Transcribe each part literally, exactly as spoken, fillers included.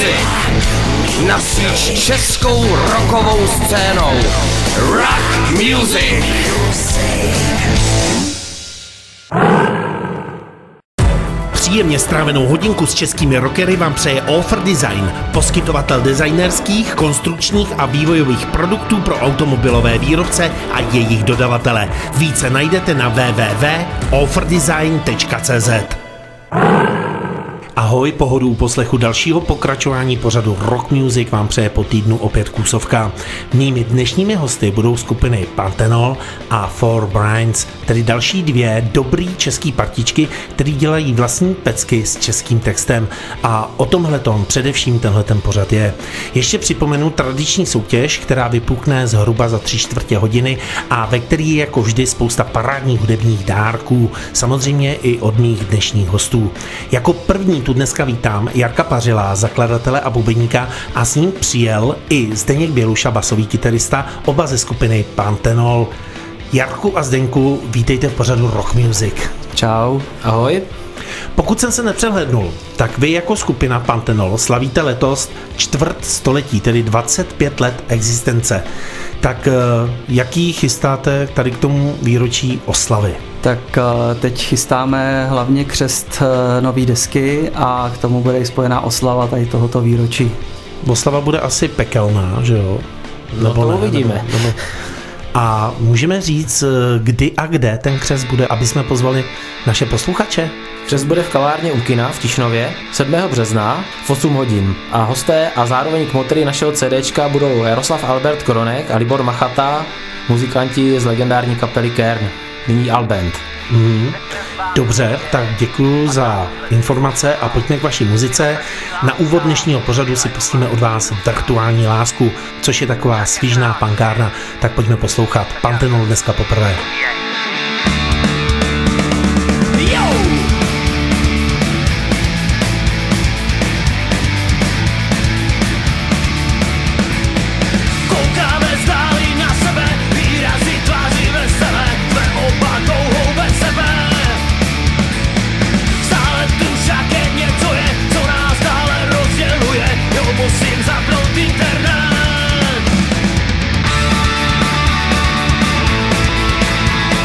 music napříč českou rockovou scénou. Rock music. Příjemně strávenou hodinku s českými rockery vám přeje Offer Design, poskytovatel designerských, konstrukčních a vývojových produktů pro automobilové výrobce a jejich dodavatele. Více najdete na w w w tečka offer design tečka c z. Ahoj, pohodu u poslechu dalšího pokračování pořadu Rock Music vám přeje po týdnu opět Kůsovka. Mými dnešními hosty budou skupiny Panthenol a Four Brains, tedy další dvě dobrý český partičky, který dělají vlastní pecky s českým textem. A o tomhletom především tenhle ten pořad je. Ještě připomenu tradiční soutěž, která vypukne zhruba za tři čtvrtě hodiny a ve který je jako vždy spousta parádních hudebních dárků, samozřejmě i od mých dnešních hostů. Jako první tu dneska vítám Jarka Pařila, zakladatele a bubeníka, a s ním přijel i Zdeněk Běluša, basový kytarista, oba ze skupiny Panthenol. Jarku a Zdeňku, vítejte v pořadu Rock Music. Čau. Ahoj. Pokud jsem se nepřehlednul, tak vy jako skupina Panthenol slavíte letos čtvrt století, tedy dvacet pět let existence. Tak jaký chystáte tady k tomu výročí oslavy? Tak teď chystáme hlavně křest nový desky a k tomu bude i spojená oslava tady tohoto výročí. Oslava bude asi pekelná, že jo? No to ne, uvidíme. Nebo, nebo... A můžeme říct, kdy a kde ten křest bude, aby jsme pozvali naše posluchače? Křest bude v kavárně u kina v Tišnově sedmého března v osm hodin. A hosté a zároveň kmotry našeho CDčka budou Jaroslav Albert Koronek a Libor Machata, muzikanti z legendární kapely Kern, nyní Alband. Mm, dobře, tak děkuji za informace a pojďme k vaší muzice. Na úvod dnešního pořadu si pustíme od vás Virtuální lásku, což je taková svížná punkárna, tak pojďme poslouchat Panthenol dneska poprvé. Internet.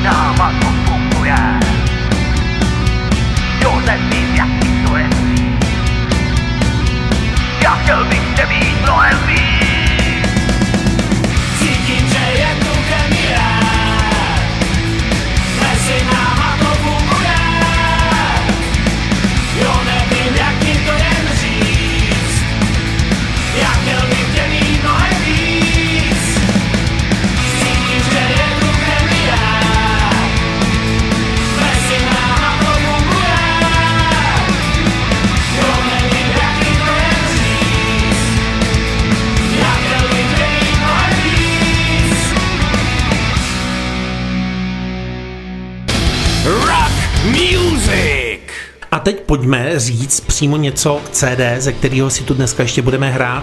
náma to funguje. Jo, nevím, jaký to je svý. Já chtěl bych tě mít mnohem víc. Cítím, že je tu chemie. Mezi náma to funguje. Jo, nevím, jak ti to jen říct. Já chtěl bych tě mít mnohem víc. Cítím, že je tu chemie. Mezi náma to funguje. Jo, nevím, jak ti to jen říct. Já chtěl bych tě mít mnohem víc. Rock music! A teď pojďme říct přímo něco k C D, ze kterého si tu dneska ještě budeme hrát.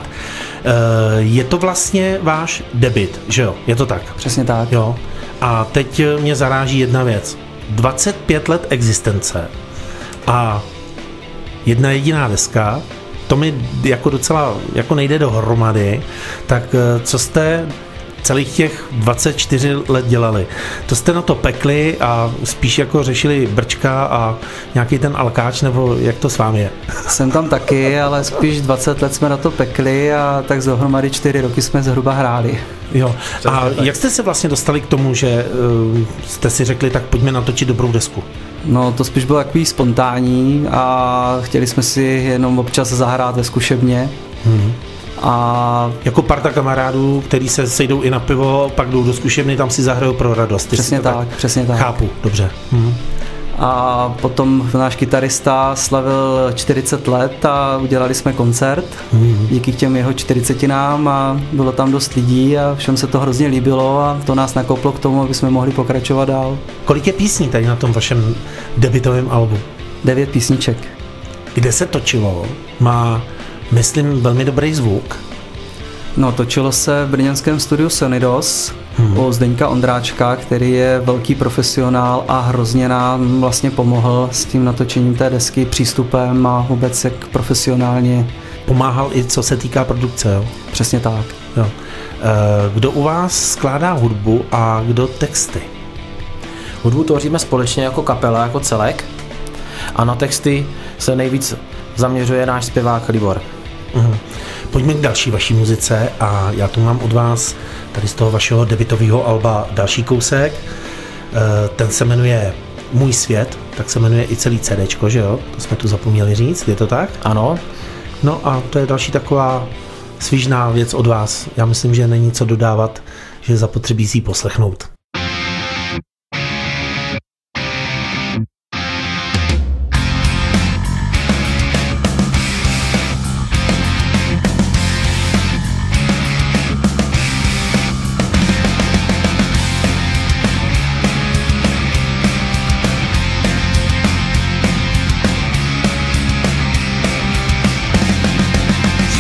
Je to vlastně váš debut, že jo? Je to tak? Přesně tak. Jo. A teď mě zaráží jedna věc. dvacet pět let existence a jedna jediná deska, to mi jako docela jako nejde dohromady, tak co jste celých těch dvacet čtyři let dělali? To jste na to pekli a spíš jako řešili brčka a nějaký ten alkáč, nebo jak to s vámi je? Jsem tam taky, ale spíš dvacet let jsme na to pekli a tak dohromady čtyři roky jsme zhruba hráli. Jo. A jak jste se vlastně dostali k tomu, že uh, jste si řekli, tak pojďme natočit dobrou desku? No to spíš bylo takový spontánní a chtěli jsme si jenom občas zahrát ve zkušebně. Hmm. A jako parta kamarádů, který se sejdou i na pivo, pak jdou do zkušebny, tam si zahrajou pro radost. Přesně tak, tak, přesně tak. Chápu, dobře. Hmm. A potom náš kytarista slavil čtyřicet let a udělali jsme koncert mm. díky těm jeho čtyřicetinám a bylo tam dost lidí a všem se to hrozně líbilo a to nás nakoplo k tomu, aby jsme mohli pokračovat dál. Kolik je písní tady na tom vašem debutovém albu? Devět písniček. Kde se točilo? Má, myslím, velmi dobrý zvuk. No, točilo se v brněnském studiu Sonidos hmm. u Zdeňka Ondráčka, který je velký profesionál a hrozně nám vlastně pomohl s tím natočením té desky, přístupem a vůbec jak profesionálně. Pomáhal i co se týká produkce, jo? Přesně tak. Jo. Kdo u vás skládá hudbu a kdo texty? Hudbu tvoříme společně jako kapela, jako celek a na texty se nejvíc zaměřuje náš zpěvák Libor. Mhm. Pojďme k další vaší muzice a já tu mám od vás tady z toho vašeho debutového alba další kousek. Ten se jmenuje Můj svět, tak se jmenuje i celý CDčko, že jo? To jsme tu zapomněli říct, je to tak? Ano. No a to je další taková svížná věc od vás. Já myslím, že není co dodávat, že zapotřebí si ji poslechnout.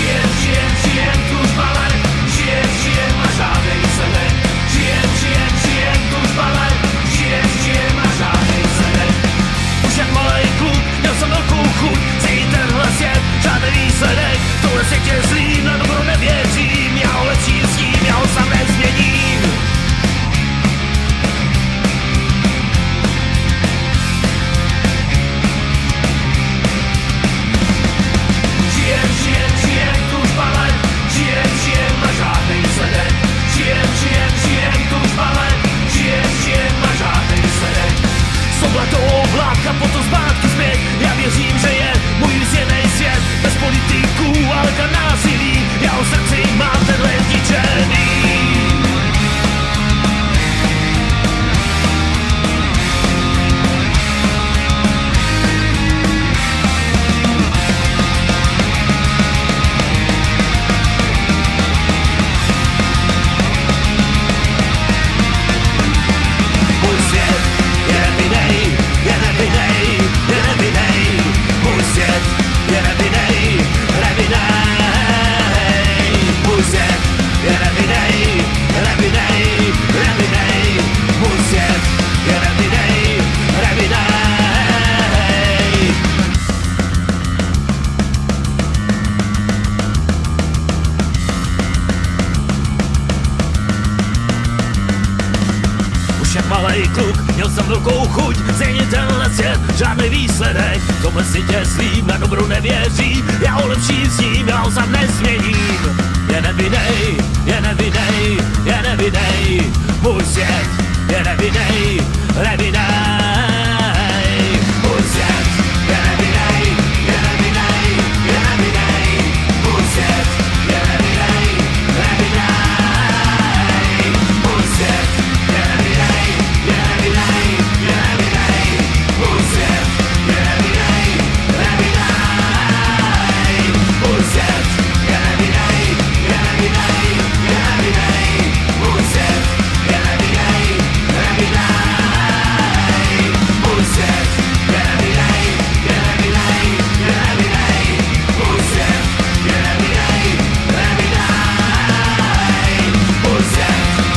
Žijem, žijem, žijem, malej kluk, měl jsem velkou chuť, zřejmě tenhle svět, žádný výsledek, tomhle světě svým na dobro nevěří, já ho lepší vzním, já ho za nezměním. Je nevinnej, je nevinnej, je nevinnej, můj svět je nevinnej, nevinnej. Můj svět je nevinnej, je nevinnej, je nevinnej, můj svět je nevinnej, nevinnej. Můj svět je nevinnej, je nevinnej, je nevinnej, můj svět je nevinnej, nevinnej. Můj svět je nevinnej, je nevinnej, je nevinnej, můj svět je nevinnej, nevinnej. Můj svět je nevinnej, je nevinnej, je nevinnej, můj svět je nevinnej, nevinnej. Můj svět.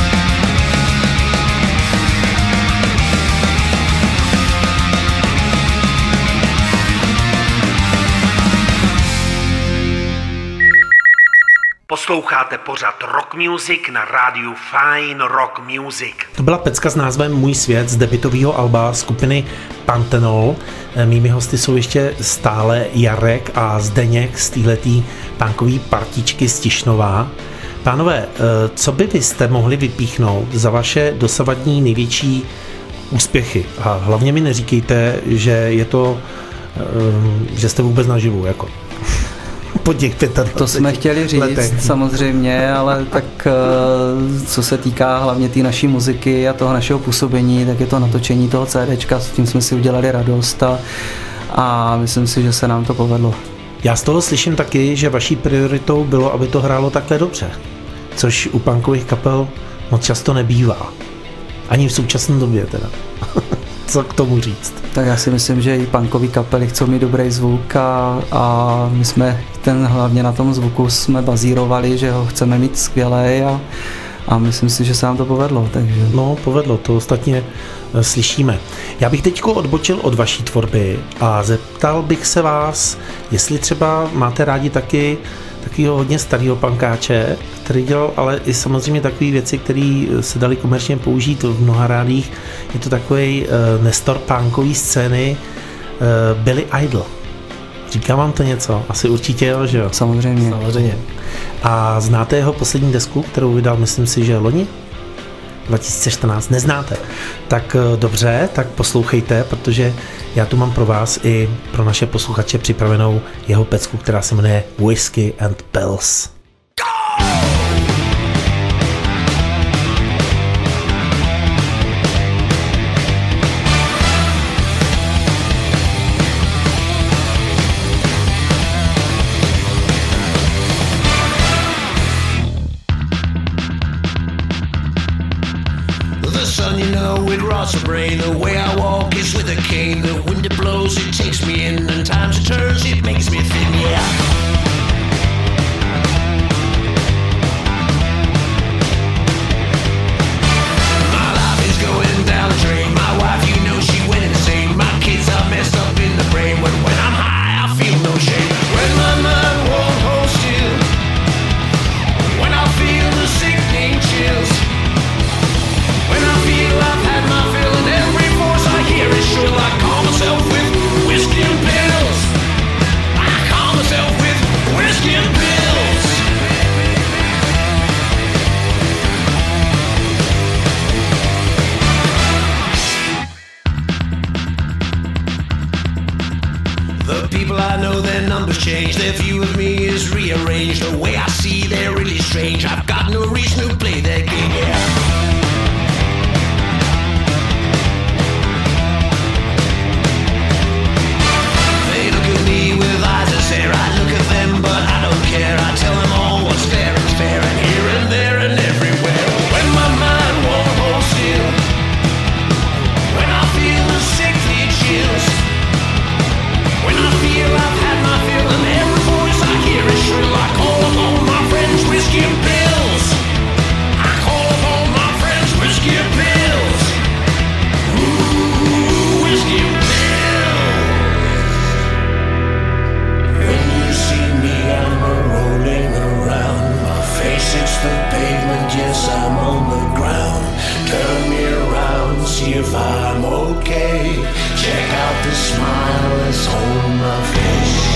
Posloucháte pořad Rock Music na rádiu Fine Rock Music. To byla pecka s názvem Můj svět z debutového alba skupiny Pantenol. Mými hosty jsou ještě stále Jarek a Zdeněk z téhletý punkový partičky z Tišnova. Pánové, co by vy jste mohli vypíchnout za vaše dosavadní největší úspěchy? A hlavně mi neříkejte, že je to, že jste vůbec naživu, jako. Po těch dvaceti To jsme chtěli říct, letech. samozřejmě, ale tak co se týká hlavně té tý naší muziky a toho našeho působení, tak je to natočení toho CDčka, s tím jsme si udělali radost a, a myslím si, že se nám to povedlo. Já z toho slyším taky, že vaší prioritou bylo, aby to hrálo takhle dobře, což u punkových kapel moc často nebývá. Ani v současné době teda. Co k tomu říct? Tak já si myslím, že i punkový kapely chcou mít dobrý zvuk a, a my jsme ten hlavně na tom zvuku jsme bazírovali, že ho chceme mít skvělej a, a myslím si, že se nám to povedlo. Takže... No, povedlo, to ostatně e, slyšíme. Já bych teďko odbočil od vaší tvorby a zeptal bych se vás, jestli třeba máte rádi taky takového hodně starého pankáče, který dělal ale i samozřejmě takové věci, které se daly komerčně použít v mnoha rádích. Je to takový uh, nestor punkový scény uh, Billy Idol. Říká vám to něco? Asi určitě jo, že jo? Samozřejmě. Samozřejmě. A znáte jeho poslední desku, kterou vydal, myslím si, že loni? dva tisíce čtrnáct. Neznáte? Tak uh, dobře, tak poslouchejte, protože já tu mám pro vás i pro naše posluchače připravenou jeho pecku, která se jmenuje Whiskey and Pills. You know it rots the brain. The way I walk is with a cane. The wind it blows, it takes me in, and times it turns, it makes me thin, yeah. My life is going down the drain. My wife, you know she went insane. My kids are messed up in the brain. But when I'm high, I feel no shame. When my mind won't hold still, when I feel the sickening chills, when I feel I've had my fill and every voice I hear is shrill, I call myself with whiskey and pills. I call myself with whiskey and pills. The people I know, their numbers change. Their view of me is rearranged. The way I see, they're really strange. I've got no reason to play their game, yeah. I look at them, but I don't care. I tell them all what's fair is fair, and here and there and everywhere. When my mind won't hold still, when I feel the sickly chills, when I feel I've had my fill and every voice I hear is shrill, I call upon my friends whiskey and pills. I call upon my friends whiskey and pills. Ooh, whiskey and pills. It's the pavement, yes, I'm on the ground. Turn me around, see if I'm okay. Check out the smile that's on my face.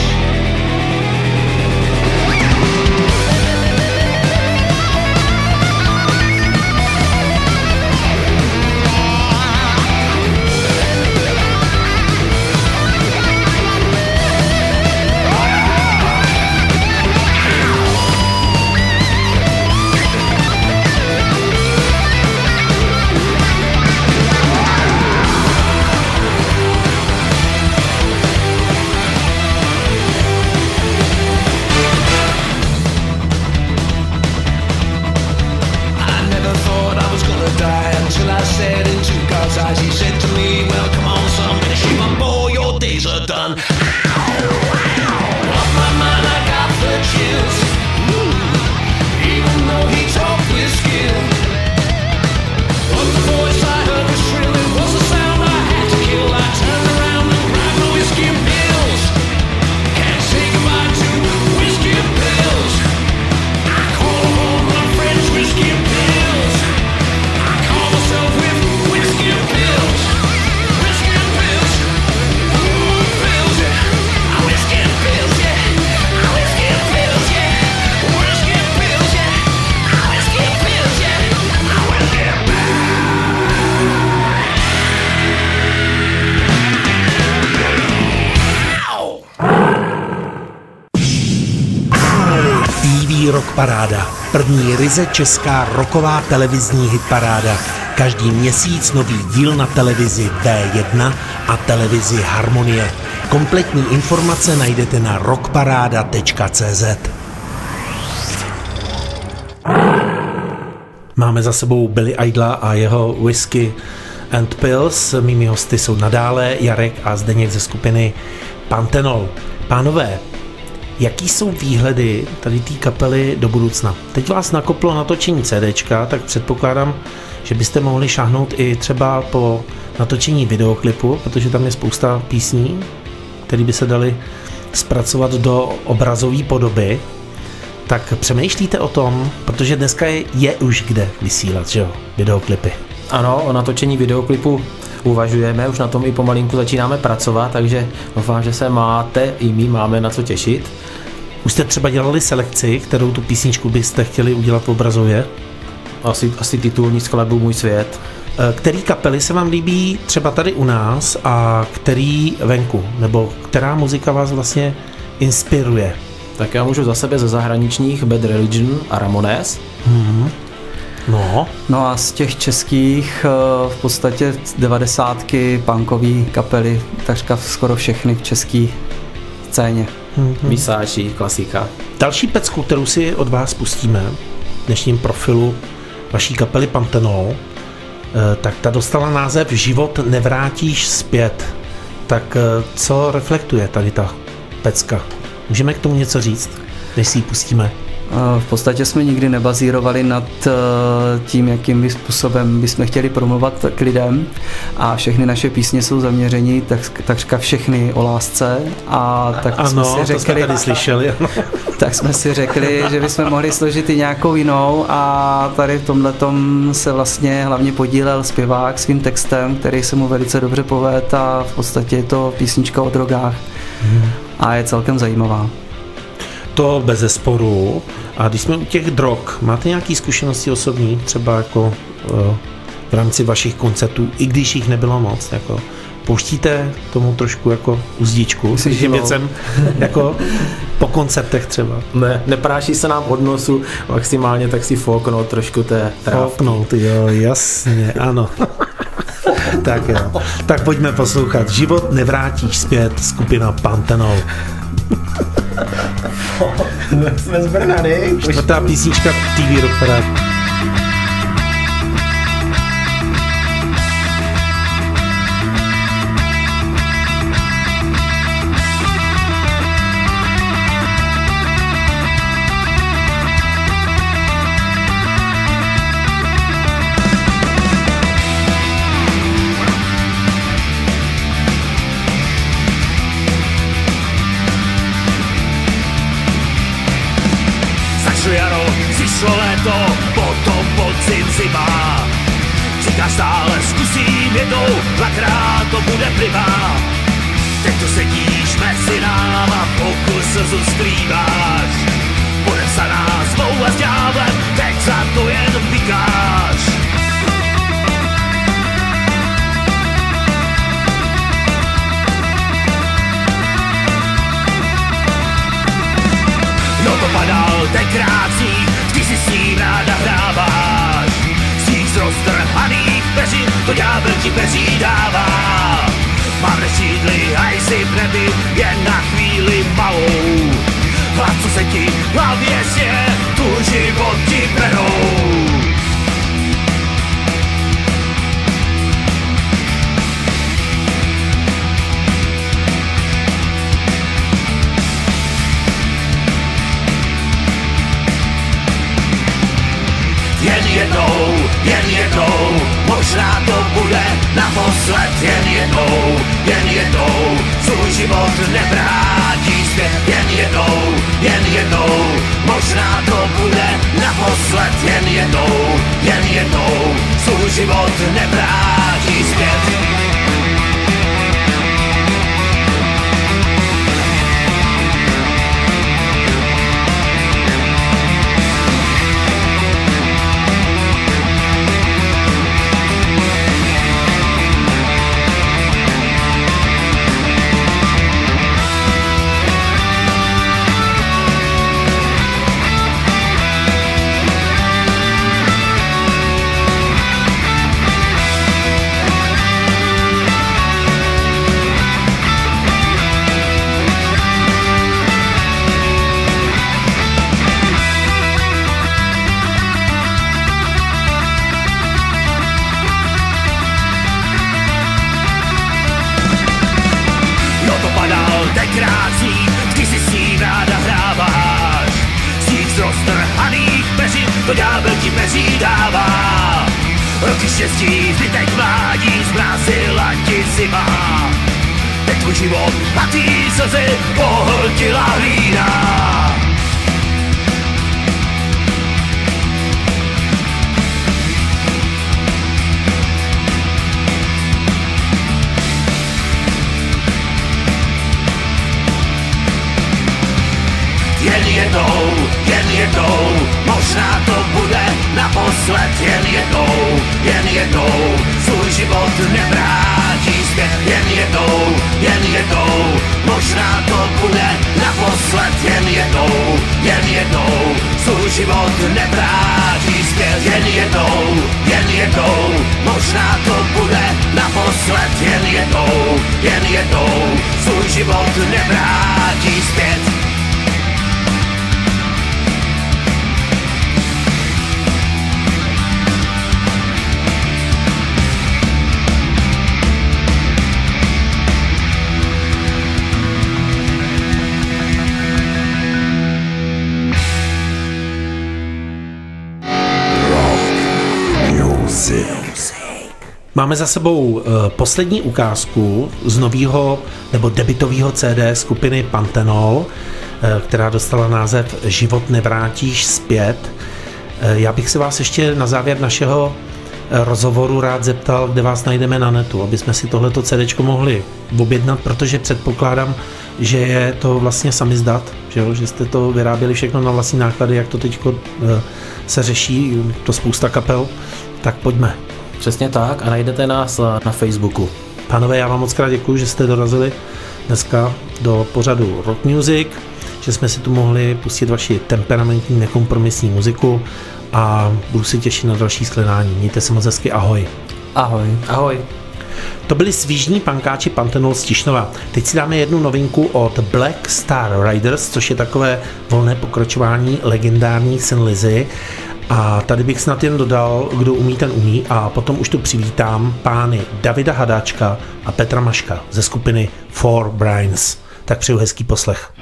He said to me, well, come on, son, finish him up, boy, your days are done. Off my mind, I got the chills. Ooh, even though he talked with skill. But the voice I heard was shrill, it was the sound I had to kill. I turned around and grabbed my whiskey and pills. Can't say goodbye to whiskey and pills. I call home my friends, whiskey and pills. I call myself with whiskey and pills. Whiskey and pills. Ooh, pills, yeah. Whiskey and pills, yeah. Whiskey and pills, yeah. Whiskey and pills, yeah. Whiskey and pills, yeah. Whiskey and pills. T V Rock Paráda. První ryze česká rocková televizní hitparáda. Každý měsíc nový díl na televizi V jedna a televizi Harmonie. Kompletní informace najdete na rockparáda tečka cé zet. Máme za sebou Billy Idla a jeho Whiskey and Pills. Mými hosty jsou nadále Jarek a Zdeněk ze skupiny Pantenol. Pánové, jaký jsou výhledy tady té kapely do budoucna? Teď vás nakoplo natočení CDčka, tak předpokládám, že byste mohli šáhnout i třeba po natočení videoklipu, protože tam je spousta písní, které by se daly zpracovat do obrazové podoby. Tak přemýšlíte o tom, protože dneska je, je už kde vysílat, že jo, videoklipy. Ano, o natočení videoklipu uvažujeme, už na tom i pomalinku začínáme pracovat, takže doufám, že se máte i my máme na co těšit. Už jste třeba dělali selekci, kterou tu písničku byste chtěli udělat v obrazově? Asi, asi titulní skladbu Můj svět. Který kapely se vám líbí třeba tady u nás a který venku? Nebo která muzika vás vlastně inspiruje? Tak já můžu za sebe ze zahraničních Bad Religion a Ramones. Mm-hmm. No. No a z těch českých v podstatě devadesátky punkový kapely, takřka skoro všechny v české scéně. Mm-hmm. Misáči, klasika. Další pecku, kterou si od vás pustíme v dnešním profilu vaší kapely Pantenol, tak ta dostala název Život nevrátíš zpět. Tak co reflektuje tady ta pecka? Můžeme k tomu něco říct, než si ji pustíme? V podstatě jsme nikdy nebazírovali nad tím, jakým způsobem bychom chtěli promluvat k lidem a všechny naše písně jsou zaměření tak, takřka všechny o lásce a tak ano, jsme si řekli, to jsme tady slyšeli. tak jsme si řekli, že bychom mohli složit i nějakou jinou a tady v tomhletom se vlastně hlavně podílel zpěvák svým textem, který se mu velice dobře povedl a v podstatě je to písnička o drogách hmm. a je celkem zajímavá. To bezesporu. A když jsme u těch drog, máte nějaké zkušenosti osobní, třeba jako uh, v rámci vašich koncertů, i když jich nebylo moc, jako pouštíte tomu trošku jako uzdičku s těm věcem, jako po koncertech třeba? Ne, nepráší se nám od nosu, maximálně tak si foknout trošku té trávky. Foknout, jo, jasně, ano. Tak jo, tak pojďme poslouchat Život nevrátíš zpět, skupina Pantenol. Jsme z Brna, ne? Čtvrtá písnička T V Rock Paráda. Přišlo léto, potom podzim zima. Říkáš stále zkusím jednou, dvakrát to bude plivá. Teď tu sedíš mezi náma, pokud slzu skrýváš. Podepsaná smlouva s ďáblem, teď za to jen pikáš. No to padal tenkrát sníh, ty si s ním ráda hráváš. Sníh z roztrhaných peřin, to ďábel ti peří dává. Mám nešídli a jsi v nebi, jen na chvíli malou. A co se ti v hlavě sně, tu život ti berou. Jen jednou, jen jednou, možná to bude naposled. Jen jednou, jen jednou, svůj život nevrátí zpět. Jen jednou, jen jednou, možná to bude naposled. Jen jednou, jen jednou, svůj život nevrátí zpět. Tenkrát sníh, ty si s ním ráda hráváš. Sníh z roztrhaných peřin, to ďábel ti peří dává. Roky štěstí, zbytek mládí, zmrazila ti zima. Teď tvůj život patří slzy, pohltila hlína. Jen jednou, jen jednou, možná to bude naposled. Jen jednou, jen jednou, svůj život nevrátí zpět. Jen jednou, jen jednou, možná to bude naposled. Jen jednou, jen jednou, svůj život nevrátí zpět. Jen jednou, jen jednou, možná to bude naposled. Jen jednou, jen jednou, svůj život nevrátí zpět. Máme za sebou uh, poslední ukázku z nového nebo debutového C D skupiny Pantenol, uh, která dostala název Život nevrátíš zpět. Uh, já bych se vás ještě na závěr našeho uh, rozhovoru rád zeptal, kde vás najdeme na netu, aby jsme si tohleto CDčko mohli objednat, protože předpokládám, že je to vlastně samizdat, že, jo? Že jste to vyráběli všechno na vlastní náklady, jak to teď uh, se řeší, to spousta kapel, tak pojďme. Přesně tak a najdete nás na Facebooku. Pánové, já vám moc krát děkuju, že jste dorazili dneska do pořadu Rock Music, že jsme si tu mohli pustit vaši temperamentní, nekompromisní muziku a budu si těšit na další shledání. Mějte se moc hezky, ahoj. Ahoj. Ahoj. To byli svížní pankáči Pantenol z Tišnova. Teď si dáme jednu novinku od Black Star Riders, což je takové volné pokračování legendární Thin Lizzy. A tady bych snad jen dodal, kdo umí, ten umí, a potom už tu přivítám pány Davida Hadáčka a Petra Maška ze skupiny Four Brains. Tak přeju hezký poslech.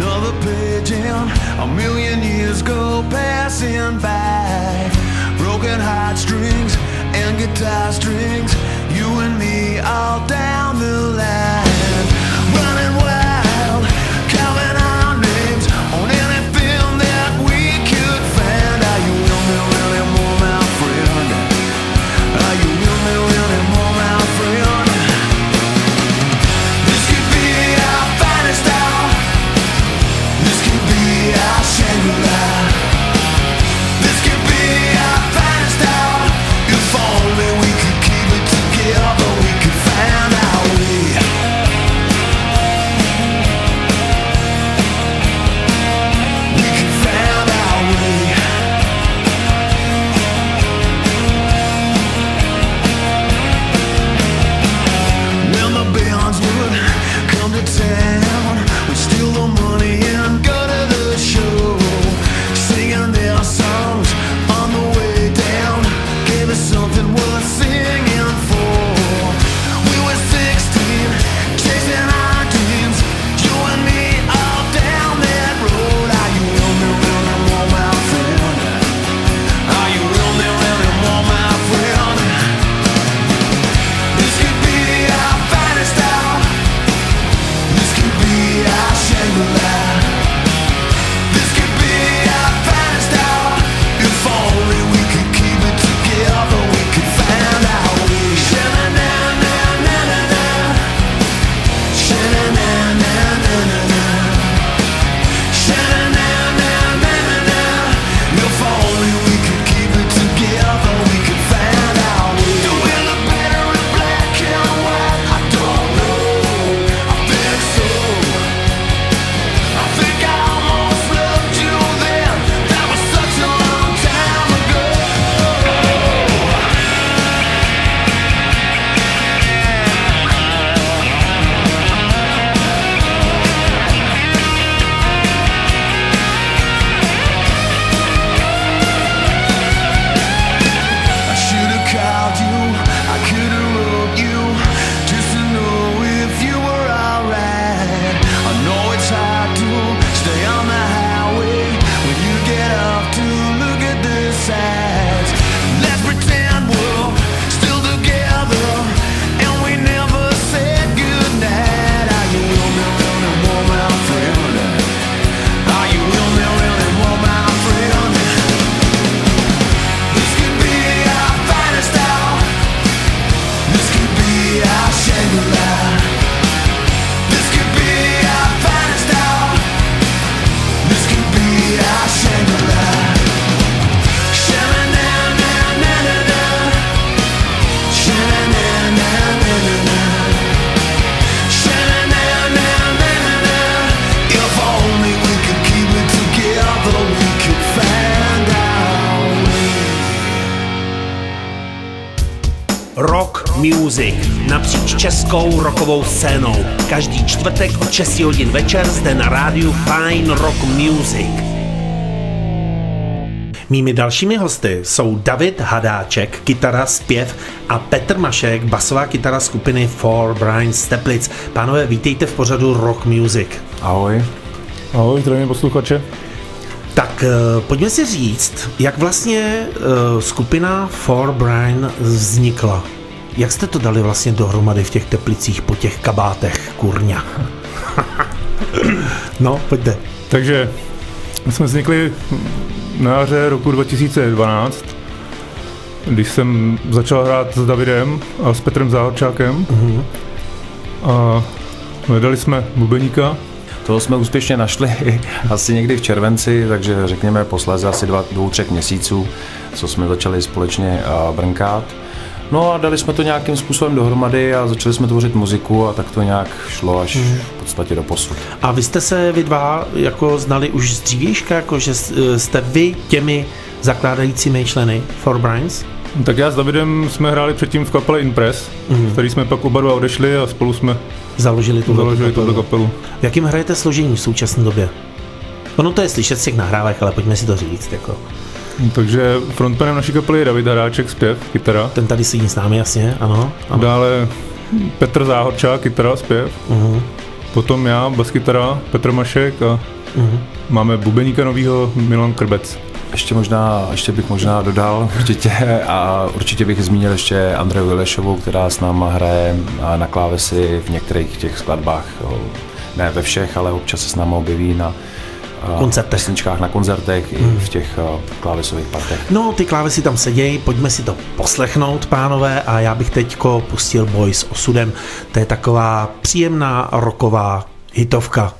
A million years go passing by. Broken pulling heartstrings and guitar strings. You and me all down the line, running wild, calling our names on anything that we could find. Are you with me anymore, my friend? Are you with me anymore, my friend? This could be our finest hour. This could be our Shangri-La. This could be our finest hour. If only we could keep it together, we could find our way. We could find our way. When the bands would come to town, we'd steal the money and go to the show, singing their songs on the way down. Gave us something worth singing for. We were sixteen, chasing our dreams. You and me all down that road. Are you with me anymore, my friend? Are you with me anymore, my friend? This could be our finest hour. This could be our Shangri-La. This could be our finest hour. If only we could keep it together, we could find our way. Sha-na-na-na-na-na-na. Sha-na-na-na-na-na-na. Sha-na-na-na-na-na-na. If only we could keep it together, we could find our way. Do we look better in black and white? I don't know. I think so. I think I almost loved you then. That was such a long time ago. I should have called you, I could have wrote you, just to know if you were alright. I know it's hard to stay on the highway when you get off to look at the sights. Let's pretend we're still together and we never said goodnight. Are you with me anymore, my friend? Are you with me anymore, my friend? This could be our finest hour. This could be our Shangri-La. This could be our finest hour. This could be our Shangri-La. Sha-na-na-na-na-na-na. Sha-na-na-na-na-na-na. Sha-na-na-na-na-na-na. If only we could keep it together, we could find our way. Rock Music napříč českou rockovou scénou. Každý čtvrtek od šest hodin večer zde na rádiu Fine Rock Music. Mými dalšími hosty jsou David Hadáček, kytara, zpěv, a Petr Mašek, basová kytara skupiny Four Brains z Teplic. Pánové, vítejte v pořadu Rock Music. Ahoj. Ahoj, zdravím posluchače. Tak pojďme si říct, jak vlastně uh, skupina Four Brain vznikla. Jak jste to dali vlastně dohromady v těch Teplicích po těch kabátech, kurňa? No, pojďte. Takže my jsme vznikli na jaře roku dva tisíce dvanáct, když jsem začal hrát s Davidem a s Petrem Záhorčákem. Uh-huh. A hledali jsme bubeníka. Toho jsme úspěšně našli asi někdy v červenci, takže řekněme posléze asi dva, dvou, třech měsíců, co jsme začali společně brnkat. No a dali jsme to nějakým způsobem dohromady a začali jsme tvořit muziku a tak to nějak šlo až mm. v podstatě do posud. A vy jste se vy dva jako znali už z dřívějška, jako že jste vy těmi zakládajícími členy Four Brains? Tak já s Davidem jsme hráli předtím v kapele Impress, mm. v který jsme pak oba dva odešli a spolu jsme založili tu založili kapelu. kapelu. V jakým hrajete složení v současné době? Ono to je slyšet z těch nahrávek, ale pojďme si to říct. Jako. Takže frontmanem naší kapely je David Hadáček, zpěv, kytara. Ten tady sedí s námi, jasně, ano. ano. Dále Petr Záhorčák, kytara, zpěv. Uh-huh. Potom já, baskytara, Petr Mašek a uh-huh. máme bubeníka novýho, Milan Krbec. ještě možná, ještě bych možná dodal určitě a určitě bych zmínil ještě Andreu Vilešovou, která s náma hraje na klávesi v některých těch skladbách, ne ve všech, ale občas se s náma objeví na koncertech. Písničkách, na koncertech hmm. i v těch klávesových partech. No, ty klávesy tam sedějí, pojďme si to poslechnout, pánové, a já bych teďko pustil Boj s osudem. To je taková příjemná rocková hitovka.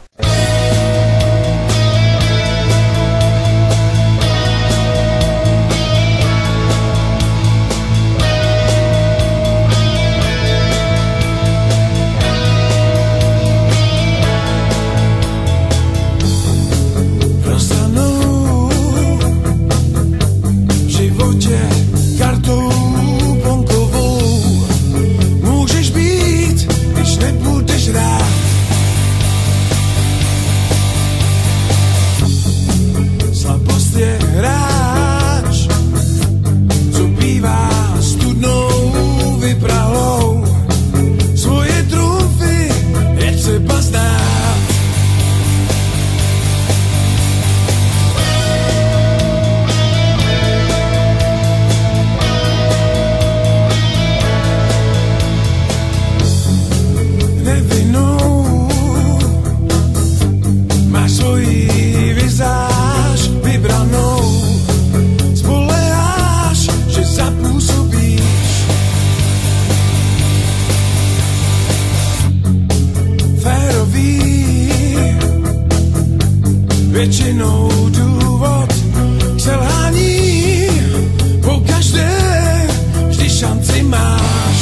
Většinou důvod k selhání, pokaždé vždy šanci máš.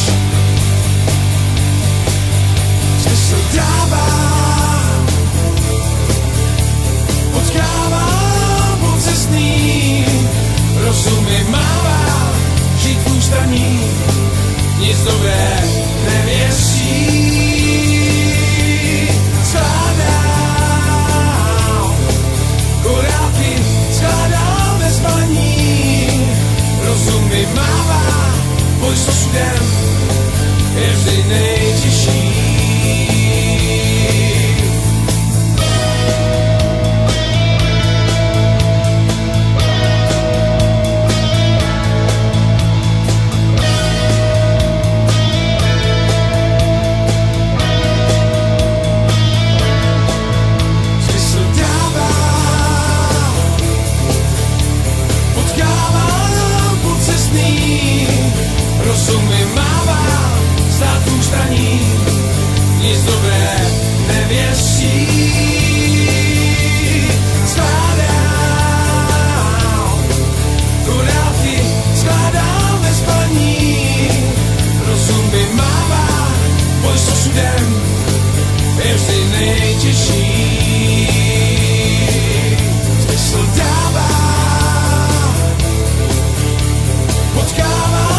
Smysl dává, potkává pocestný, rozumy mává, žít v ústraní, nic dobré nevěří. Rozumy mává, boj s osudem je vždy nejtěžší. Rozumy mává, stát v ústraní, nic dobré nevěří. Skládám korálky, skládám ve spaní. Rozumy mává, boj s osudem je vždy nejtěžší. Smysl dává, potkává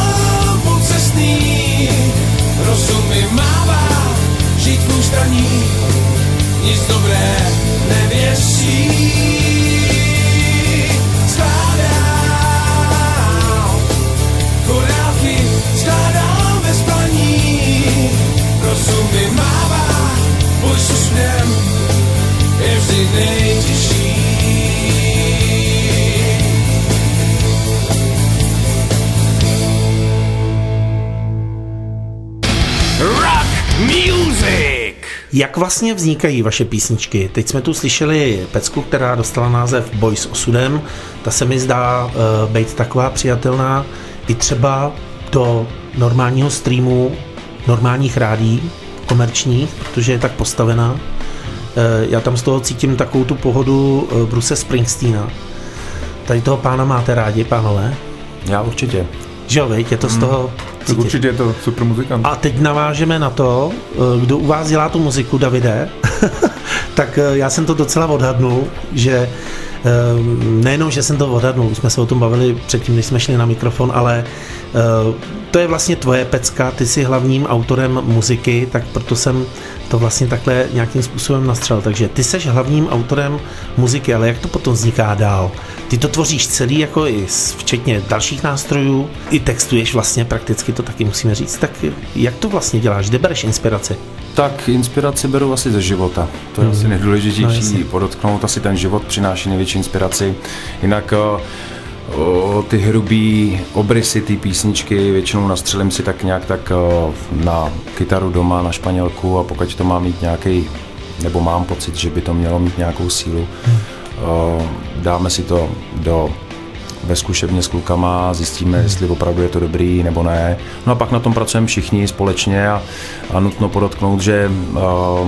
rozumy mává, žít v ústraní, nic dobré nevěří. Skládám korálky, skládám ve spaní. Rozumy mává, boj s osudem je vždy nejtěžší. Music! Jak vlastně vznikají vaše písničky? Teď jsme tu slyšeli pecku, která dostala název Boj s osudem. Ta se mi zdá uh, být taková přijatelná i třeba do normálního streamu, normálních rádií, komerčních, protože je tak postavená. Uh, já tam z toho cítím takovou tu pohodu uh, Bruce Springsteena. Tady toho pána máte rádi, pánové? Já určitě. Že jo, veď, je to z toho tak určitě je to super muzikant. A teď navážeme na to, kdo u vás dělá tu muziku, Davide, tak já jsem to docela odhadnul, že nejenom, že jsem to odhadnul, jsme se o tom bavili předtím, než jsme šli na mikrofon, ale to je vlastně tvoje pecka, ty jsi hlavním autorem muziky, tak proto jsem to vlastně takhle nějakým způsobem nastřel. Takže ty seš hlavním autorem muziky, ale jak to potom vzniká dál? Ty to tvoříš celý, jako i včetně dalších nástrojů, i textuješ vlastně prakticky, to taky musíme říct. Tak jak to vlastně děláš? Kde bereš inspiraci? Tak inspiraci beru asi ze života. To je hmm. asi nejdůležitější no, podotknout. Asi ten život přináší největší inspiraci. Jinak o, ty hrubý obrysy té písničky většinou nastřelím si tak nějak tak o, na kytaru doma, na španělku, a pokud to má mít nějaký, nebo mám pocit, že by to mělo mít nějakou sílu, hmm. o, dáme si to do ve zkušebně s klukama, zjistíme, hmm. jestli opravdu je to dobrý nebo ne. No a pak na tom pracujeme všichni společně a, a nutno podotknout, že uh,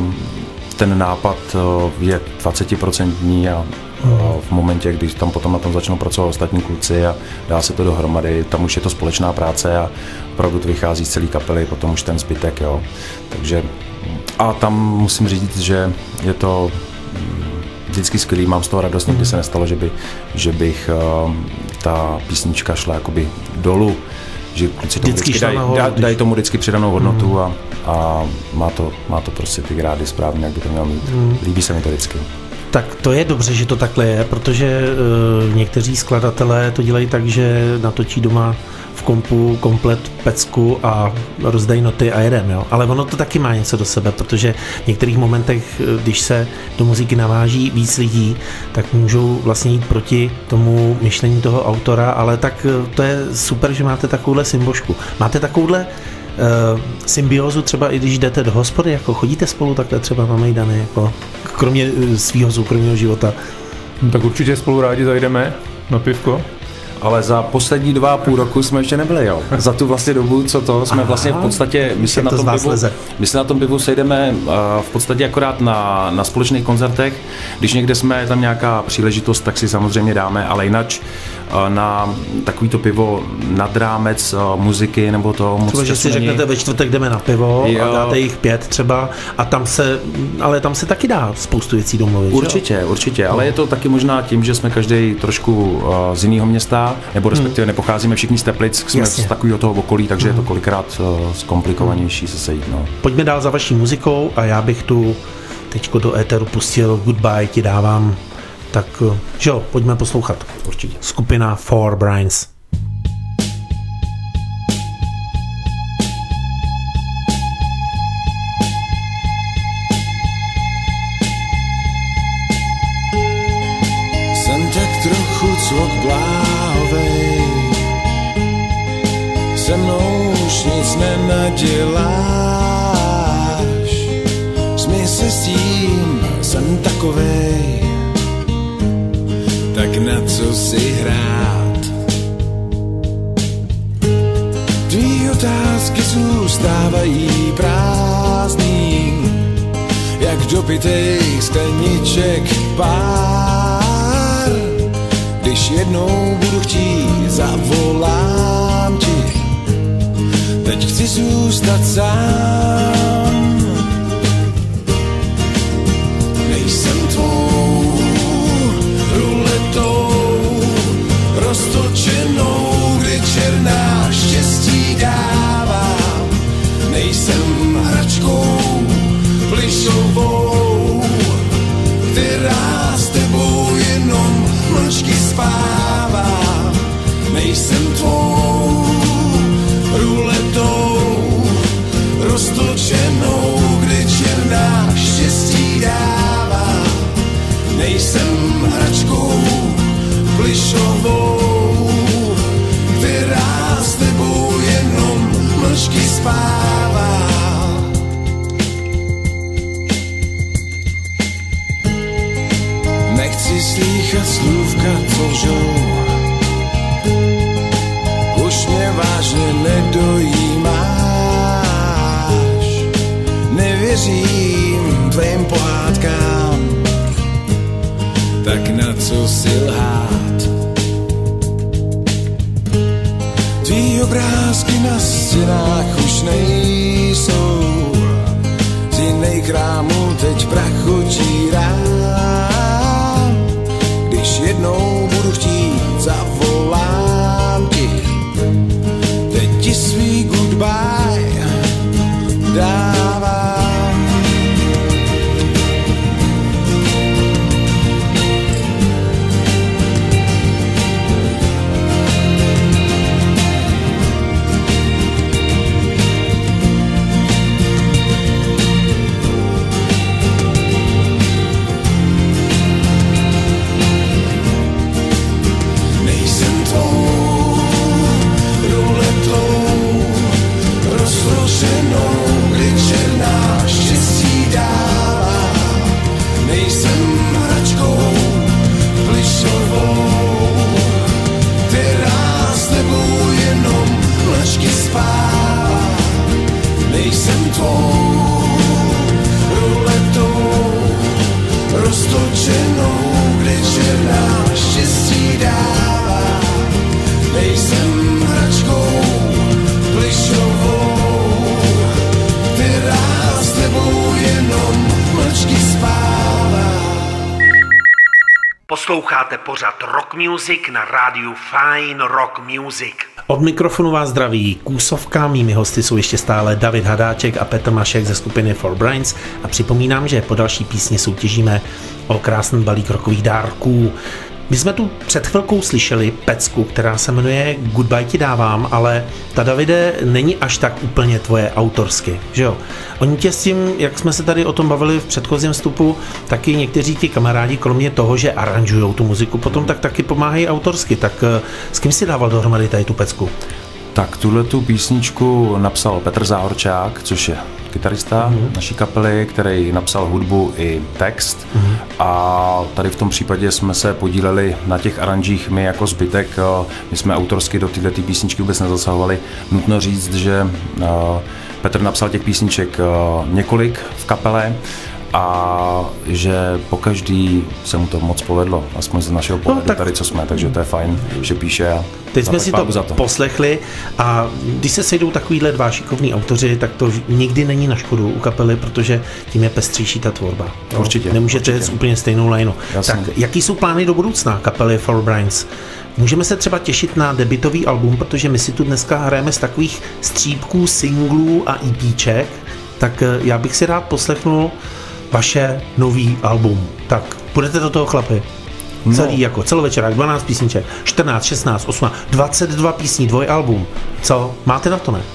ten nápad uh, je dvacet procent a uh, v momentě, když tam potom na tom začnou pracovat ostatní kluci a dá se to dohromady, tam už je to společná práce a opravdu to vychází z celé kapely, potom už ten zbytek, jo. Takže a tam musím říct, že je to vždycky skvělý, mám z toho radost, nikdy se nestalo, že, by, že bych uh, ta písnička šla jakoby dolů, že kluci tomu vždycky dají, daj, dají tomu vždycky přidanou hodnotu mm. a, a má, to, má to prostě ty grády správně, jak by to mělo mít. Mm. Líbí se mi to vždycky. Tak to je dobře, že to takhle je, protože uh, někteří skladatelé to dělají tak, že natočí doma v kompu komplet pecku a rozdají noty a jedem, jo. Ale ono to taky má něco do sebe, protože v některých momentech, když se do muziky naváží víc lidí, tak můžou vlastně jít proti tomu myšlení toho autora, ale tak to je super, že máte takovouhle symbošku. Máte takovouhle uh, symbiózu třeba i když jdete do hospody, jako chodíte spolu takhle třeba na mejdany, jako kromě svýho soukromého života? Tak určitě spolu rádi zajdeme na pivko. Ale za poslední dva a půl roku jsme ještě nebyli, jo. Za tu vlastně dobu, co to, jsme Aha, vlastně v podstatě, my se, na tom, pivu, my se na tom pivu sejdeme uh, v podstatě akorát na, na společných koncertech. Když někde jsme, je tam nějaká příležitost, tak si samozřejmě dáme, ale jinak uh, na takovýto pivo nad rámec uh, muziky nebo to moc třeba, že si není. Řeknete ve čtvrtek jdeme na pivo jo. a dáte jich pět třeba a tam se, ale tam se taky dá spoustu věcí domluvit. Určitě, jo? určitě, ale je to taky možná tím, že jsme každý trošku uh, z jiného města, nebo respektive nepocházíme všichni z Teplic, jsme Jasně. z takového toho okolí, takže hmm. je to kolikrát uh, zkomplikovanější se sejít. No. Pojďme dál za vaší muzikou a já bych tu teďko do éteru pustil Goodbye, ti dávám, tak že jo, pojďme poslouchat. Určitě. Skupina Four Brains. Jsem tak trochu cvok bláhovej, se mnou už nic nenaděláš. Smí se s tím, jsem takovej, tak na co si hrát? Tvý otázky zůstávají prázdný, jak dopitej skleniček pár. Když jednou budu chtít, zavolám ti, teď chci zůstat sám. Nejsem tvou ruletou roztočenou, kdy černá štěstí dávám. Nejsem hračkou plišovou, která s tebou jenom mlčky spává. Nejsem tvou ruletou roztočenou, kdy černá štěstí dává. Nejsem hračkou plišovou, která s tebou jenom mlčky spává. Nechci slýchat slůvka, co lžou, už mě vážně nedojímáš. Nevěřím tvým pohádkám, tak na co si lhát? Tvý obrázky na stěnách už nejsou, z jiných krámů teď prachočírám. Když jednou budu chtít, zavolám ti, teď ti svý goodbye dávám. Posloucháte pořad Rock Music na rádiu Fine Rock Music. Od mikrofonu vás zdraví Kůsovka, mými hosty jsou ještě stále David Hadáček a Petr Mašek ze skupiny Four Brains a připomínám, že po další písni soutěžíme o krásný balík rockových dárků. My jsme tu před chvilkou slyšeli pecku, která se jmenuje Goodbye ti dávám, ale ta, Davide, není až tak úplně tvoje autorsky, že jo? Oni tě s tím, jak jsme se tady o tom bavili v předchozím vstupu, taky někteří ti kamarádi, kromě toho, že aranžujou tu muziku, potom tak taky pomáhají autorsky. Tak s kým si dával dohromady tady tu pecku? Tak tuhletu písničku napsal Petr Záhorčák, což je kytarista mm-hmm. naší kapely, který napsal hudbu i text mm-hmm. a tady v tom případě jsme se podíleli na těch aranžích my jako zbytek. My jsme autorsky do této písničky vůbec nezasahovali. Nutno říct, že Petr napsal těch písniček několik v kapele a že pokaždý se mu to moc povedlo, aspoň z našeho pohledu no, tak... tady, co jsme, takže to je fajn, že píše a teď jsme si to, to poslechli a když se sejdou takovýhle dva šikovní autoři, tak to nikdy není na škodu u kapely, protože tím je pestřejší ta tvorba. No, určitě. Nemůžete jít úplně stejnou lineu. Jasný. Tak jaký jsou plány do budoucna kapely Four Brains? Můžeme se třeba těšit na debutový album, protože my si tu dneska hrajeme z takových střípků, singlů a EPček, tak já bych si rád poslechnul vaše nový album. Tak půjdete do toho, chlapi? No. Celý jako celovečerák, dvanáct písniček, čtrnáct, šestnáct, osmnáct, dvacet dva písní, dvojalbum. Co? Máte na to, ne?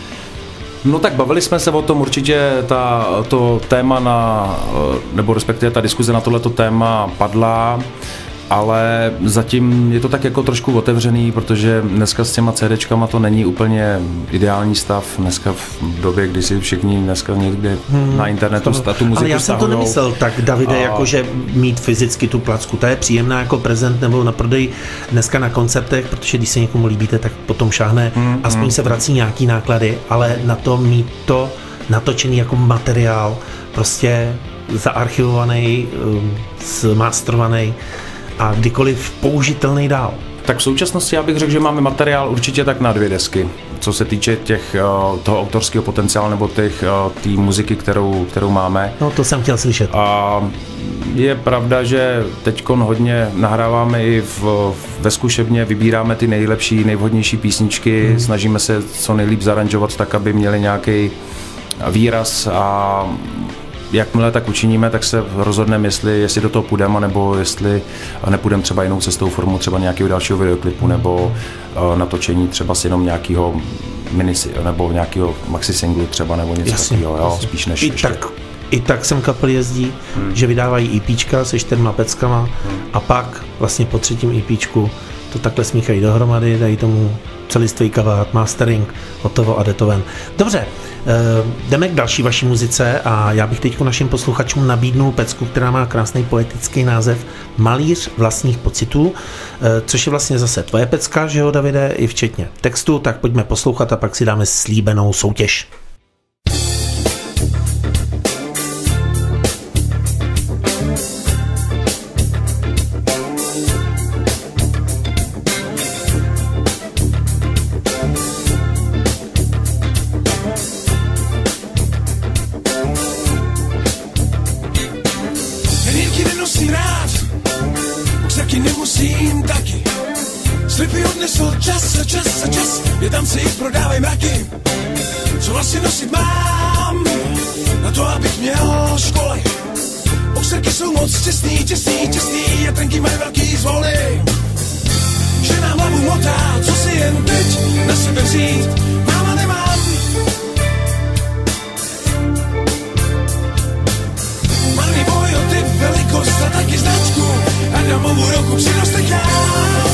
No tak bavili jsme se o tom, určitě ta, to téma na, nebo respektive ta diskuze na tohleto téma padla, ale zatím je to tak jako trošku otevřený, protože dneska s těma CDčkama to není úplně ideální stav. Dneska v době, kdy si všichni dneska někde hmm, na internetu tu muziku ale já jsem stahujou. To nemyslel tak, Davide, a... jako že mít fyzicky tu placku, to je příjemná jako prezent nebo na prodej dneska na koncertech, protože když se někomu líbíte, tak potom šáhne, hmm, aspoň hmm. se vrací nějaký náklady, ale na to mít to natočený jako materiál, prostě zaarchivovaný, zmasterovaný a kdykoliv použitelný dál. Tak v současnosti já bych řekl, že máme materiál určitě tak na dvě desky, co se týče těch, toho autorského potenciálu nebo těch, té muziky, kterou, kterou máme. No to jsem chtěl slyšet. A je pravda, že teďkon hodně nahráváme i v, ve zkušebně, vybíráme ty nejlepší, nejvhodnější písničky, hmm. snažíme se co nejlíp zaranžovat tak, aby měly nějaký výraz a jakmile tak učiníme, tak se rozhodneme, jestli, jestli do toho půjdeme, nebo jestli nepůjdeme třeba jinou cestou formou třeba nějakého dalšího videoklipu, nebo uh, natočení třeba s jenom nějakého mini, nebo nějakého maxi singlu třeba, nebo něco takového, jo, spíš než I ještě. tak, I tak sem kapely jezdí, hmm. že vydávají EPčka se čtyřma peckama hmm. a pak vlastně po třetím EPčku to takhle smíchají dohromady, dají tomu celistvý kavát, mastering, hotovo a jde to ven. Dobře, jdeme k další vaší muzice a já bych teď našim posluchačům nabídnul pecku, která má krásný poetický název Malíř vlastních pocitů, což je vlastně zase tvoje pecka, že jo, Davide, i včetně textu, tak pojďme poslouchat a pak si dáme slíbenou soutěž. Je tam si jich prodávej mraky. Co vlastně nosit mám na to, abych měl školy. Boxerky jsou moc těsný, těsný, těsný a trenky mají velký zvoly. Žena hlavu motá, co si jen teď na sebe vzít. Máma nemám. Mám mi boj o typ, velikost a taky značku. A domovou roku přiroste kam.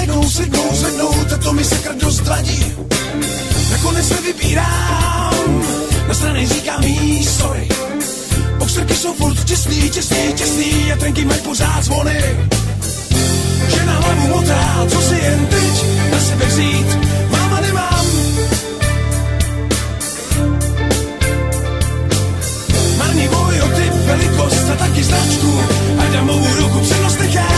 najednou sednou, zvednou, tato mi sakra dost vadí. Nakonec nevybírám, na straně říkám jí sorry. Boxerky jsou furt těsný, těsný, těsný a trenky mají pořád zvony. Že na hlavu motá, co si jen teď na sebe vzít, mám a nemám. Marný boj o typ, velikost a taky značku, a damovou ruku přednost nechám.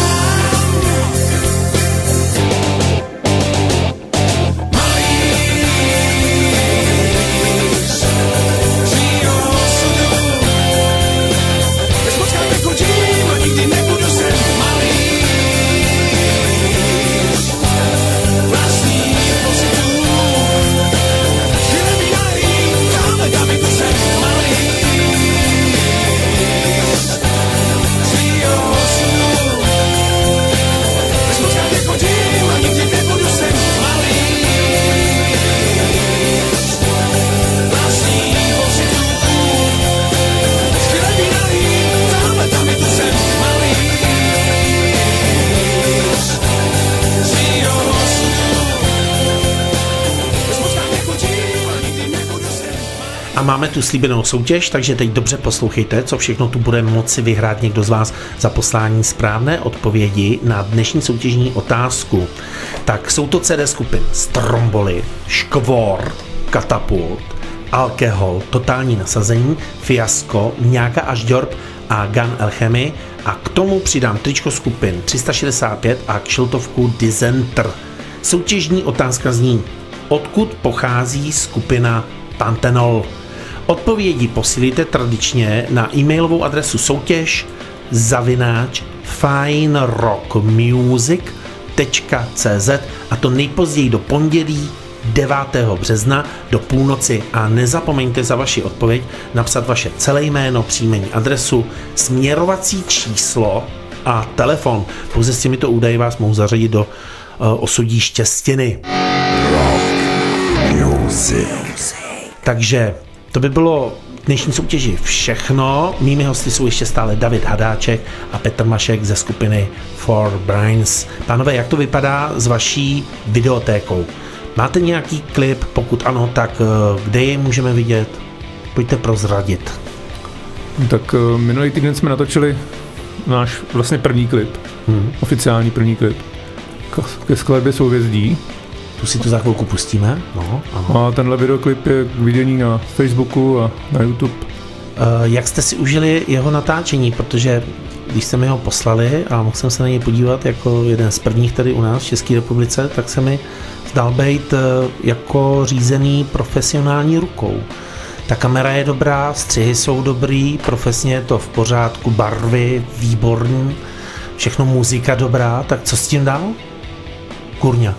Máme tu slíbenou soutěž, takže teď dobře poslouchejte, co všechno tu bude moci vyhrát někdo z vás za poslání správné odpovědi na dnešní soutěžní otázku. Tak jsou to C D skupin Stromboli, Škvor, Katapult, Alkohol, Totální nasazení, Fiasko, Mňáka až Ďorb a Gun Alchemy a k tomu přidám tričko skupin tři sta šedesát pět a kšiltovku Dissenter. Soutěžní otázka zní, odkud pochází skupina Pantenol? Odpovědi posílíte tradičně na e-mailovou adresu soutěž zavináč finerockmusic tečka cz a to nejpozději do pondělí devátého března do půlnoci a nezapomeňte za vaši odpověď napsat vaše celé jméno, příjmení, adresu, směrovací číslo a telefon. Pouze s těmito údaji vás mohou zařadit do uh, osudí štěstiny. Takže to by bylo dnešní soutěži všechno. Mými hosty jsou ještě stále David Hadáček a Petr Mašek ze skupiny Four Brains. Pánové, jak to vypadá s vaší videotékou? Máte nějaký klip? Pokud ano, tak kde jej můžeme vidět? Pojďte prozradit. Tak minulý týden jsme natočili náš vlastně první klip. Hmm. Oficiální první klip. Ke skladbě Souhvězdí. Tu si to za chvilku pustíme. No, ano. A tenhle videoklip je k vidění na Facebooku a na YouTube. Jak jste si užili jeho natáčení? Protože když jsme mi ho poslali a mohl jsem se na něj podívat jako jeden z prvních tady u nás v České republice, tak se mi zdal být jako řízený profesionální rukou. Ta kamera je dobrá, střihy jsou dobrý, profesně je to v pořádku, barvy výborný, všechno muzika dobrá, tak co s tím dál? Kurňa.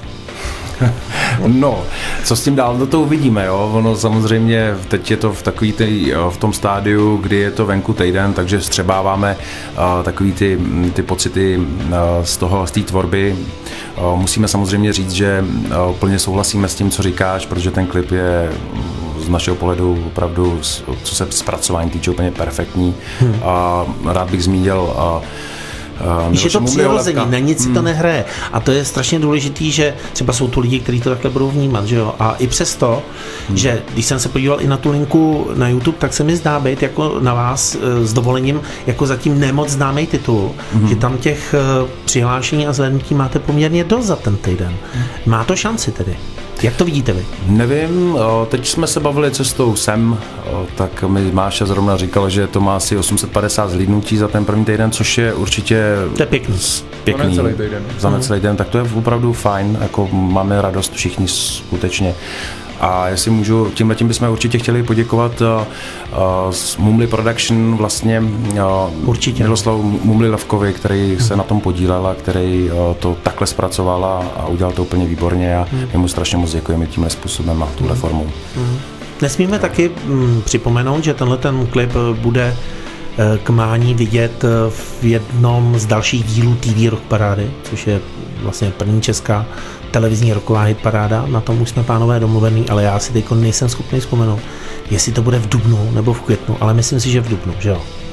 No, co s tím dál, no to uvidíme, jo. Ono samozřejmě, teď je to v takový ty, v tom stádiu, kdy je to venku týden, takže vstřebáváme uh, takový ty, ty pocity uh, z toho, z té tvorby. Uh, musíme samozřejmě říct, že uh, plně souhlasíme s tím, co říkáš, protože ten klip je z našeho pohledu opravdu, co se zpracování týče, úplně perfektní. Hmm. Uh, rád bych zmínil uh, Uh, Když je to přirození, na nic si to hmm. nehraje. A to je strašně důležitý, že třeba jsou tu lidi, kteří to takhle budou vnímat, že jo. A i přesto, hmm. že když jsem se podíval i na tu linku na YouTube, tak se mi zdá být jako na vás s dovolením jako zatím nemoc známý titul, hmm. že tam těch přihlášení a zhlédnutí máte poměrně dost za ten týden. Hmm. Má to šanci tedy? Jak to vidíte vy? Nevím, teď jsme se bavili cestou sem, tak mi Máša zrovna říkal, že to má asi osm set padesát zhlídnutí za ten první týden, což je určitě to je pěkný. pěkný. Za necelý týden. Za necelý týden, tak to je opravdu fajn, jako máme radost všichni skutečně. A jestli můžu, tímhle tím bychom určitě chtěli poděkovat uh, uh, Mumli Production, vlastně uh, určitě. Miloslavu Mumlilavkovi, který hmm. se na tom podílel a který uh, to takhle zpracoval a, a udělal to úplně výborně a hmm. mu strašně moc děkujeme tímhle způsobem a tuhle hmm. formou. Hmm. Nesmíme taky mm, připomenout, že tenhle ten klip bude k mání vidět v jednom z dalších dílů T V Rock Parády, což je vlastně první česká televizní rocková hitparáda. Na tom už jsme, pánové, domluvený, ale já si teď nejsem schopný vzpomenout, jestli to bude v dubnu nebo v květnu, ale myslím si, že v dubnu, že jo?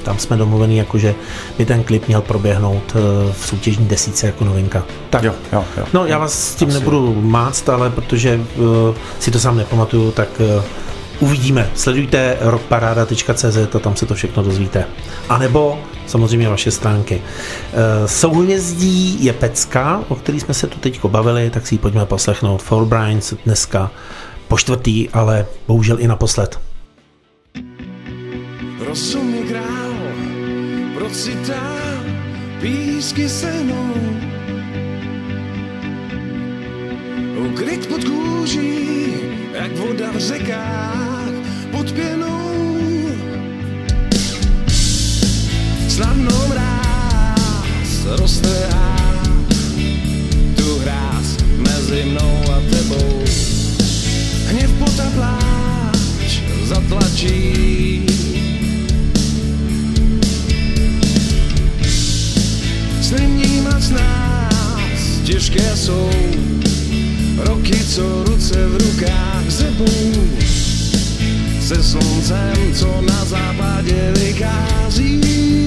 Tam jsme domluvení, jako, že by ten klip měl proběhnout v soutěžní desíce jako novinka. Tak. Jo, jo, jo. No, já vás s tím Asi. nebudu máct, ale protože uh, si to sám nepamatuju, tak uh, uvidíme. Sledujte rockparáda tečka cé zet a tam se to všechno dozvíte. A nebo samozřejmě vaše stránky. Uh, souhvězdí je pecka, o který jsme se tu teďko bavili, tak si ji pojďme poslechnout. Four Brains dneska po čtvrtý, ale bohužel i naposled. Rozum je král, procitá písky senou. Ukryt pod kůží, jak voda v řekách pod pěnou. Snadno mráz roztrhá tu hráz mezi mnou a tebou. Hněv potapláč zatlačí. Snímat z nás těžké jsou roky, co ruce v rukách zebou se sluncem, co na západě vychází.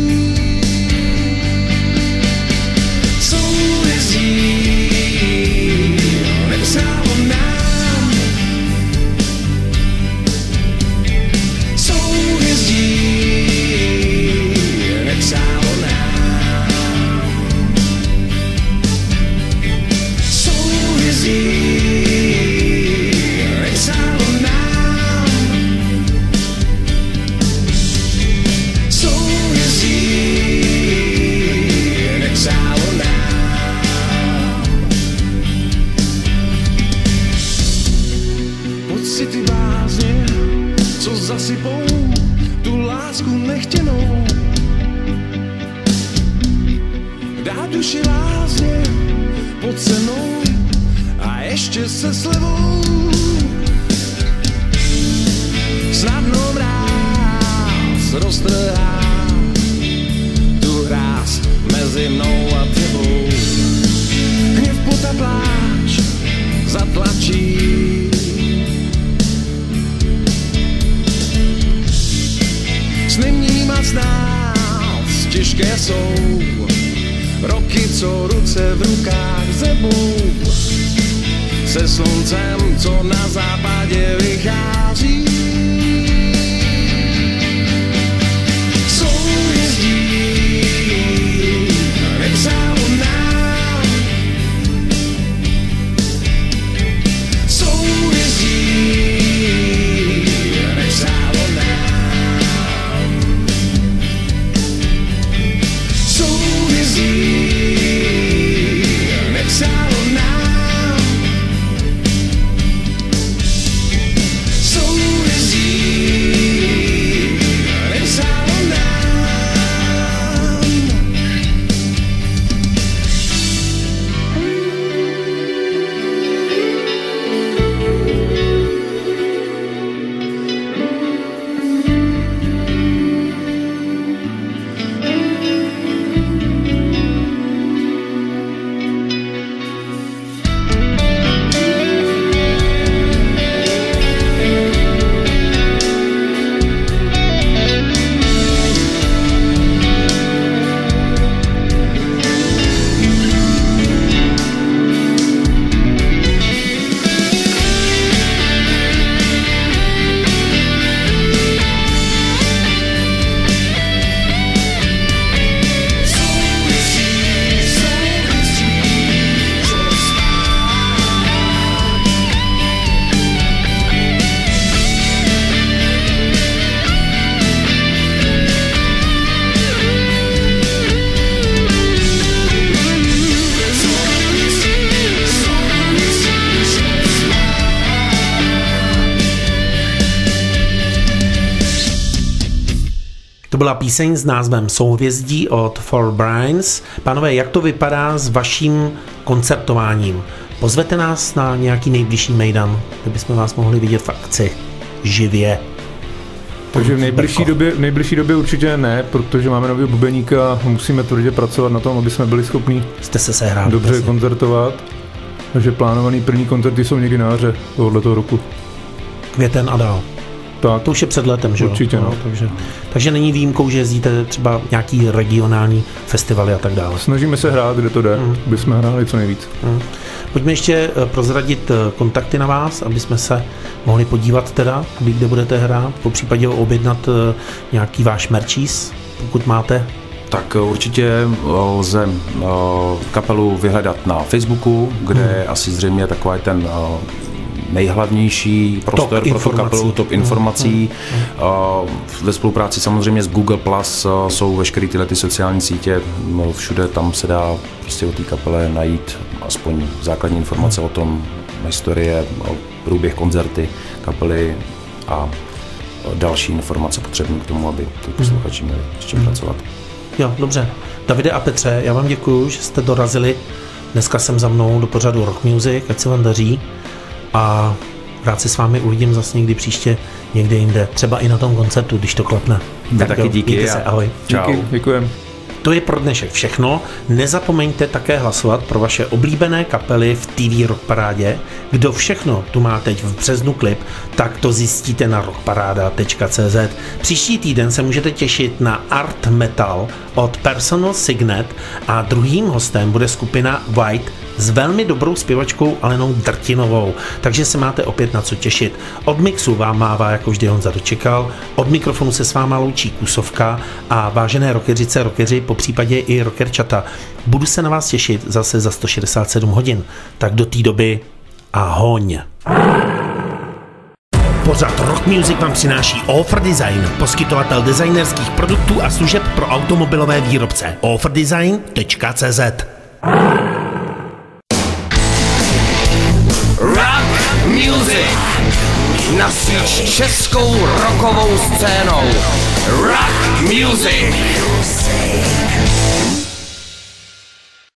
Souhvězdí nepsálo nám, souhvězdí nepsálo nám, souhvězdí nepsálo nám, souhvězdí nepsálo nám. Pocity bázně, co zasypou tu lásku nechtěnou. Dá duši lázně pod cenou a ještě se slevou. Snadno mráz roztrhá tu hráz mezi mnou a tebou. Hněv potapláč zatlačí. Sny vnímat z nás těžké jsou roky, co ruce v rukách zebou se sluncem, co na západě vychází. Souhvězdí nepsálo nám, souhvězdí nepsálo nám, souhvězdí nepsálo nám, souhvězdí nepsálo nám. To byla píseň s názvem Souhvězdí od Four Brains. Pánové, jak to vypadá s vaším koncertováním? Pozvete nás na nějaký nejbližší mejdan, kde bychom vás mohli vidět v akci živě? Takže v nejbližší, době, v nejbližší době určitě ne, protože máme nový bubeníka a musíme tvrdě pracovat na tom, aby jsme byli schopni Jste se sehráli, dobře prosím. koncertovat. Takže plánovaný první koncerty jsou někdy na jaře tohoto roku. Květen a dál. Tak. To už je před letem, že jo? Určitě, no. Takže, takže není výjimkou, že jezdíte třeba nějaký regionální festivaly a tak dále. Snažíme se hrát, kde to jde, mm. aby jsme hráli co nejvíc. Mm. Pojďme ještě prozradit kontakty na vás, aby jsme se mohli podívat teda, kde budete hrát, po případě objednat nějaký váš merčís, pokud máte. Tak určitě lze kapelu vyhledat na Facebooku, kde hmm. je asi zřejmě takový ten nejhlavnější prostor top pro tu kapelu, top informací. Hmm. Hmm. Ve spolupráci samozřejmě s Google Plus jsou veškeré tyhle ty sociální sítě, všude tam se dá prostě o té kapele najít aspoň základní informace hmm. o tom, historie, o průběh koncerty kapely a další informace potřebné k tomu, aby ty posluchači měli s čím hmm. pracovat. Jo, dobře. Davide a Petře, já vám děkuju, že jste dorazili dneska sem za mnou do pořadu Rock Music, ať se vám daří a rád se s vámi uvidím zase někdy příště, někde jinde, třeba i na tom koncertu, když to klapne. Tak taky jo, díky. Se, ahoj. Čau. Díky, děkujem. To je pro dnešek všechno. Nezapomeňte také hlasovat pro vaše oblíbené kapely v T V Rock Parádě. Kdo všechno tu má teď v březnu klip, tak to zjistíte na rockparáda tečka cé zet. Příští týden se můžete těšit na Art Metal od Personal Signet a druhým hostem bude skupina White s velmi dobrou zpěvačkou Alenou Drtinovou, takže se máte opět na co těšit. Od mixu vám mává jako vždy Honza Dočekal, od mikrofonu se s váma loučí Kusovka a vážené rockeřice, rockeři, po případě i rockerčata. Budu se na vás těšit zase za sto šedesát sedm hodin, tak do té doby ahoň. Pořad Rock Music vám přináší Offer Design, poskytovatel designerských produktů a služeb pro automobilové výrobce. offer design tečka cé zet. Rock Music napříč českou rockovou scénou. Rock Music.